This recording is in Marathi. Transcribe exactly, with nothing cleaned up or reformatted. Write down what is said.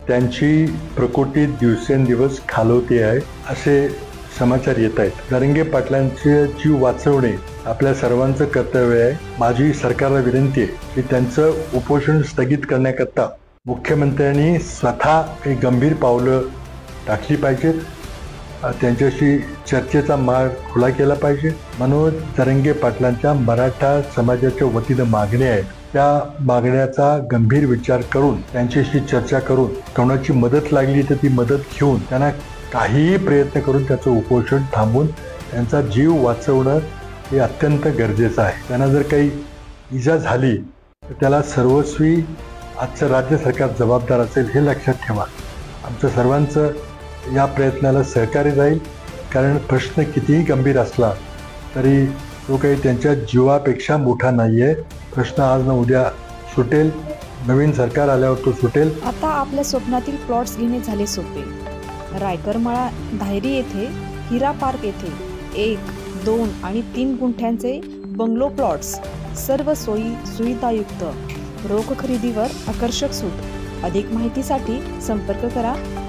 त्यांची प्रकृती दिवसेंदिवस खालवते आहे असे समाचार येत आहेत। जरांगे पाटलांचे जीव वाचवणे आपल्या सर्वांचं कर्तव्य आहे। माझी सरकारला विनंती आहे की त्यांचं उपोषण स्थगित करण्याकरता मुख्यमंत्र्यांनी स्वतः काही गंभीर पावलं टाकली पाहिजेत। त्यांच्याशी चर्चेचा मार्ग खुला केला पाहिजे। मनोज जरांगे पाटलांच्या मराठा समाजाच्या वतीनं मागण्या आहेत, त्या मागण्याचा गंभीर विचार करून त्यांच्याशी चर्चा करून कोणाची मदत लागली तर ती मदत घेऊन त्यांना काहीही प्रयत्न करून त्याचं उपोषण थांबवून त्यांचा जीव वाचवणं हे अत्यंत गरजेचं आहे। त्यांना जर काही इजा झाली तर त्याला सर्वस्वी आजचं राज्य सरकार जबाबदार असेल हे लक्षात ठेवा। आमचं सर्वांचं या प्रयत्नाला सहकार्य राहील, कारण प्रश्न कितीही गंभीर असला तरी तो काही त्यांच्या जीवापेक्षा मोठा नाही आहे। प्रश्न आज ना उद्या सुटेल, नवीन सरकार आल्यावर तो सुटेल। आता आपल्या स्वप्नातील प्लॉट्स घेणे झाले सोपे। रायकरमाळा धायरी येथे हिरा पार्क येथे एक दोन आणि तीन गुंठ्यांचे बंगलो प्लॉट्स, सर्व सोयी सुविधायुक्त, रोख खरेदीवर आकर्षक सूट। अधिक माहितीसाठी संपर्क करा